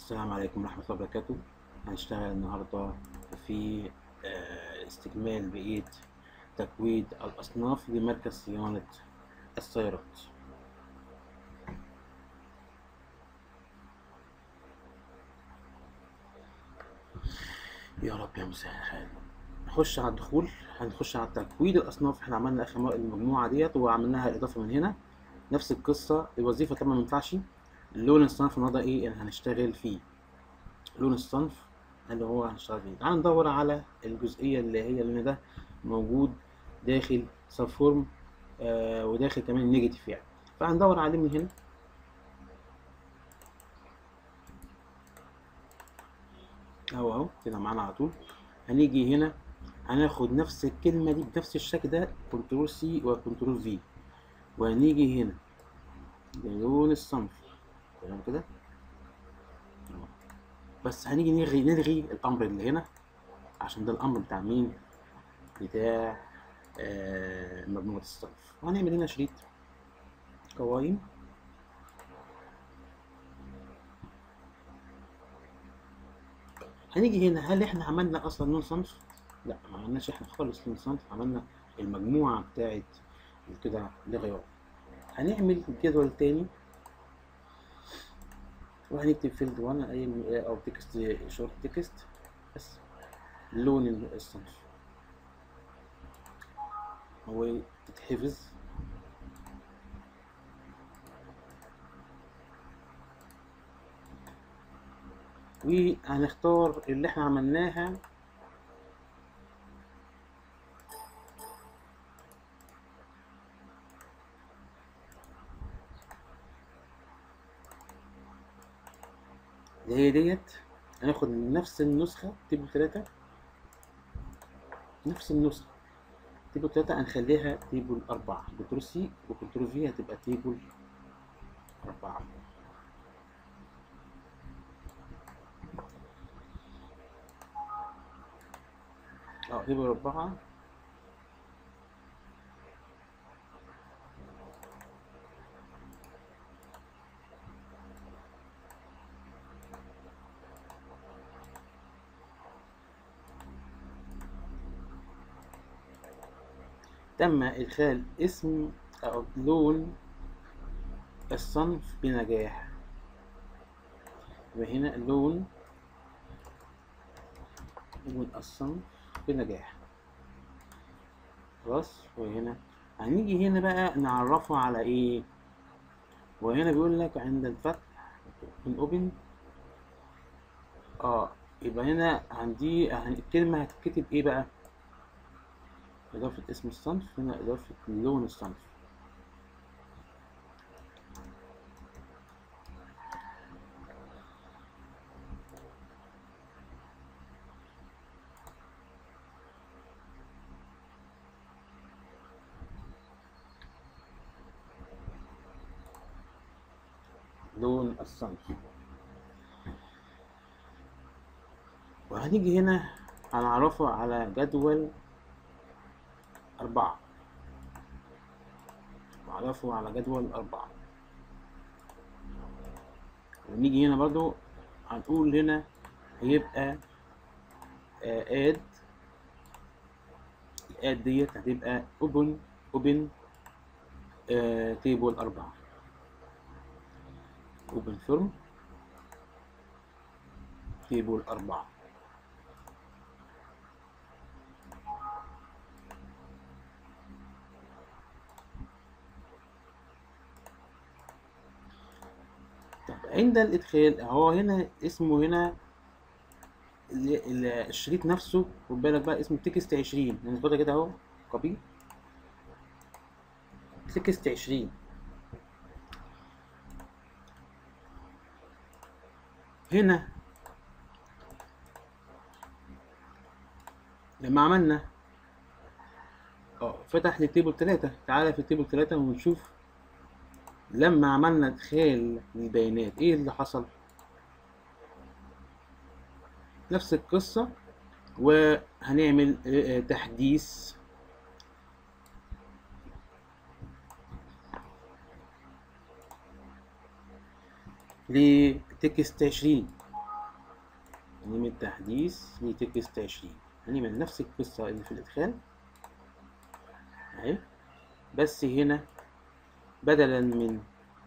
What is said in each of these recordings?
السلام عليكم ورحمة الله وبركاته. هنشتغل النهاردة في استكمال بقية تكويد الأصناف بمركز صيانة السيارات. يا رب يا مسهل الحال. نخش على الدخول، هنخش على تكويد الأصناف. احنا عملنا آخر المجموعة ديت وعملناها إضافة من هنا، نفس القصة. الوظيفة طبعا مينفعش. لون الصنف النهاردة إيه اللي هنشتغل فيه؟ لون الصنف اللي هو هنشتغل فيه. تعال ندور على الجزئية اللي هي اللون ده موجود داخل سب فورم وداخل كمان نيجاتيف يعني. فهندور عليه من هنا اهو كده معانا على طول. هنيجي هنا هناخد نفس الكلمة دي بنفس الشكل ده، كنترول سي وكنترول في، وهنيجي هنا لون الصنف تمام كده. بس هنيجي نلغي الامر اللي هنا عشان ده الامر بتاع مين؟ بتاع مجموعة الصنف. وهنعمل هنا شريط قوائم. هنيجي هنا، هل احنا عملنا اصلا لون صنف؟ لا، ما عملناش احنا خالص لون صنف، عملنا المجموعة بتاعت كده لغيار. هنعمل جدول تاني وهنكتب فيلد 1 اي او تكست شورت تكست بس لون الصنف هو تتحفظ. وهنختار اللي احنا عملناها اللي هي ديت. هناخد نفس النسخة تيبل 3، نفس النسخة تيبل 3 هنخليها تيبل 4. كنترول سي وكنترول في هتبقى تيبل 4. تيبل 4. تم إدخال اسم أو لون الصنف بنجاح. يبقى هنا لون الصنف بنجاح خلاص. وهنا هنيجي هنا بقى نعرفه على ايه. وهنا بيقول لك عند الفتح من اوبن. يبقى هنا عندي الكلمة هتتكتب ايه بقى؟ إضافة اسم الصنف، هنا إضافة لون الصنف. لون الصنف. وهنيجي هنا هنعرفه على جدول 4. نعرفه على جدول 4. ونيجي هنا برضو هنقول هنا هيبقى اد ديت هتبقى اوبن تيبل 4. اوبن فورم تيبل 4. طب عند الادخال هو هنا اسمه هنا الشريط نفسه، خد بالك بقى اسمه تكست 20. هناخدها كده اهو كوبي تكست 20. هنا لما عملنا فتح لي تيبل 3. تعالى في التيبل 3 ونشوف لما عملنا ادخال البيانات ايه اللي حصل. نفس القصة. وهنعمل تحديث لتكست 20. نعمل تحديث لتكست 20. هنعمل نفس القصة اللي في الإدخال أهي، بس هنا بدلا من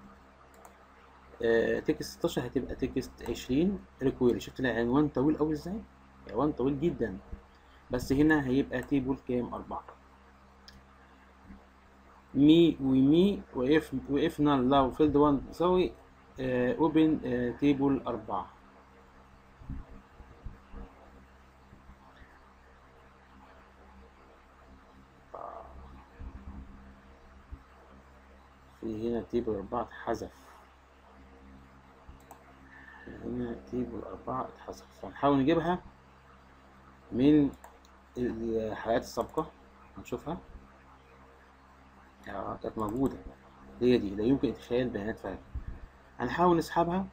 تكست 16 هتبقى تكست 20 ريكويري. شفت العنوان طويل أوي ازاي؟ عنوان طويل جدا، بس هنا هيبقى تيبل كام؟ 4. مي ومي وإف نال لو فيلد 1 تساوي اوبن تيبل 4. في هنا تيبل 4 اتحذف، هنا تيبل 4 اتحذف، فنحاول نجيبها من الحلقات السابقة هنشوفها. كانت موجودة، هي دي لا يمكن إدخال بيانات فعلا. هنحاول نسحبها،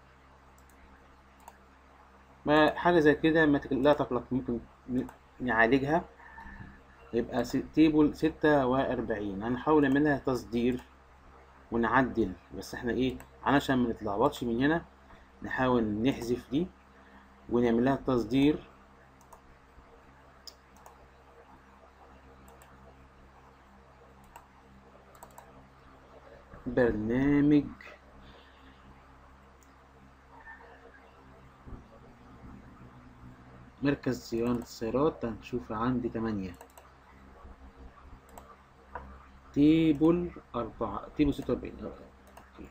ما حاجة زي كده لا تقلق، ممكن نعالجها. يبقى تيبل 46 هنحاول نعملها تصدير ونعدل، بس احنا ايه علشان ما نتلخبطش من هنا نحاول نحذف دي ونعملها تصدير. برنامج مركز صيانة السيارات، هنشوف عندي 8 تيبل 4 تيبل 46. اوكي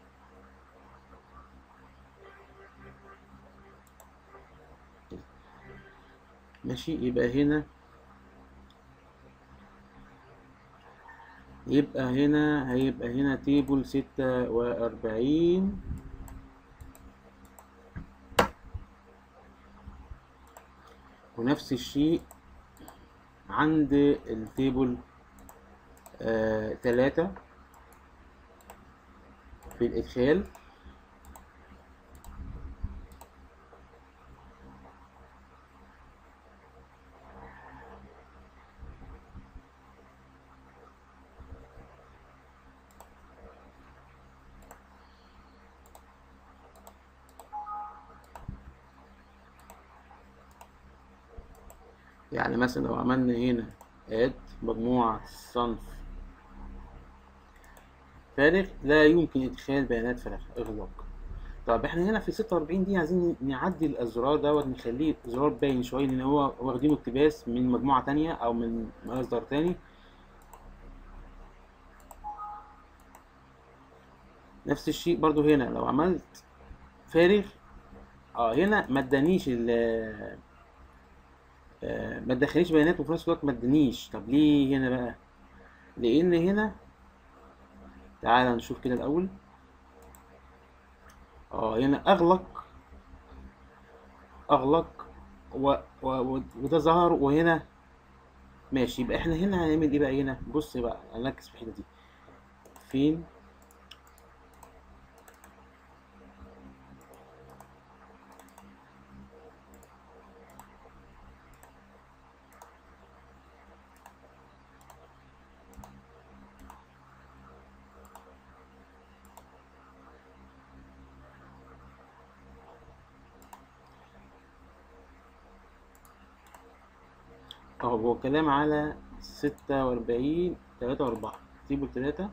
ماشي. هيبقى هنا تيبل 46 ونفس الشيء عند التيبل 3 في الإدخال. يعني مثلا لو عملنا هنا اد مجموعة صنف فارغ لا يمكن إدخال بيانات فارغة إغلاق. طب احنا هنا في 46 دي عايزين نعدل الزرار دوت، نخليه زرار باين شوية، لأن هو واخدينه اقتباس من مجموعة تانية أو من مصدر تاني. نفس الشيء برضو هنا لو عملت فارغ هنا ما ادانيش ما تدخليش بيانات وفي نفس الوقت ما ادانيش. طب ليه هنا بقى؟ لأن هنا تعالى نشوف كده الأول. هنا أغلق وده ظهر، وهنا ماشي. يبقى احنا هنا هنعمل ايه بقى؟ هنا بص بقى، هنركز في الحتة دي. فين هو كلام على 46 3 و4 تيبل 3.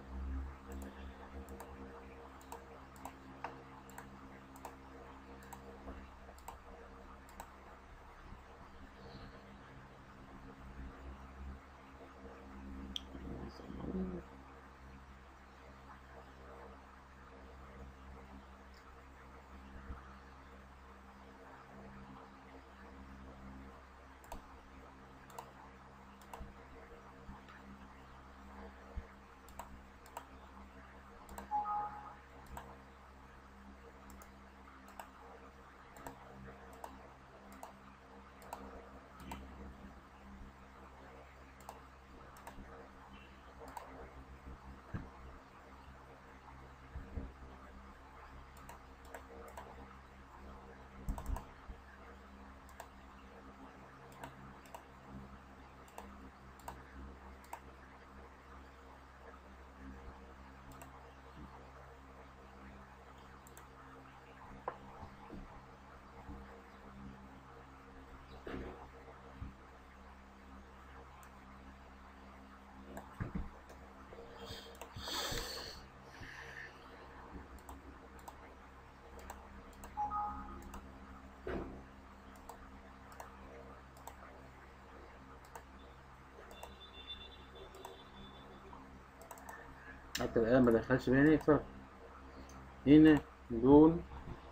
حتى الآن ما دخلش بيانات فرق. هنا لون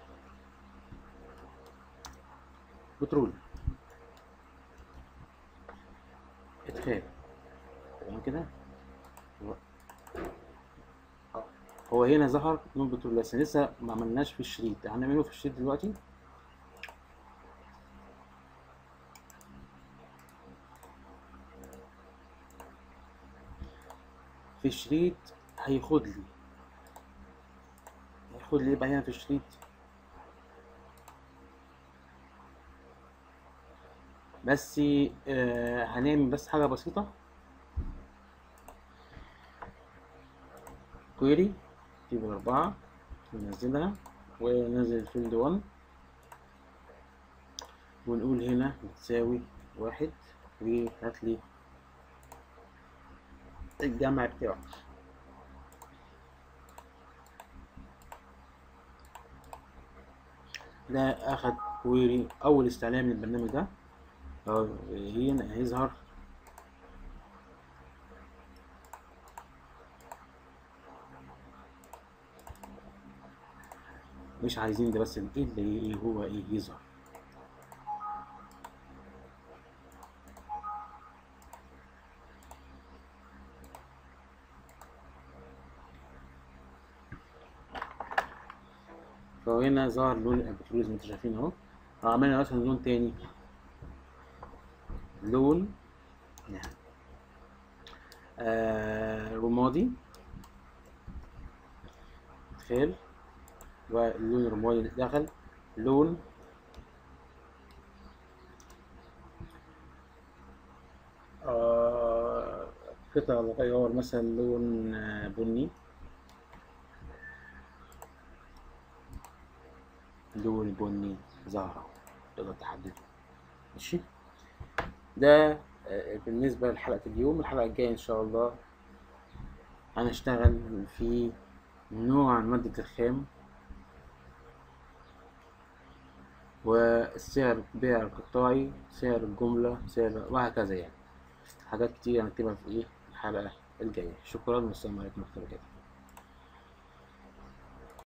بترول، ادخال. تمام كده. هو هنا ظهر لون بترول بس لسه ما عملناش في الشريط، هنعمله في الشريط دلوقتي. في الشريط هياخد لي ايه بقى هنا في الشريط؟ بس هنعمل بس حاجة بسيطة. كويري تيبل 4 ننزلها وننزل فيلد 1 ونقول هنا بتساوي 1 وهاتلي الجمع بتاعه. ده اخد كويري اول استعلام للبرنامج ده. هنا هيظهر مش عايزين ده بس اللي هو يظهر. فهنا ظهر لون البترول زي ما انتوا شايفين اهو. عملنا مثلا لون تاني، لون يعني رمادي، ادخال، واللون الرمادي اللي دخل لون قطع الغيار مثلا لون بني، لون بني ظاهر تقدر تحدده. ماشي، ده بالنسبة لحلقة اليوم. الحلقة الجاية إن شاء الله هنشتغل في نوع مادة الخام والسعر بيع القطاعي، سعر الجملة، سعر وهكذا يعني. حاجات كتير هنكتبها في الحلقة الجاية. شكرا والسلام عليكم ورحمة الله وبركاته.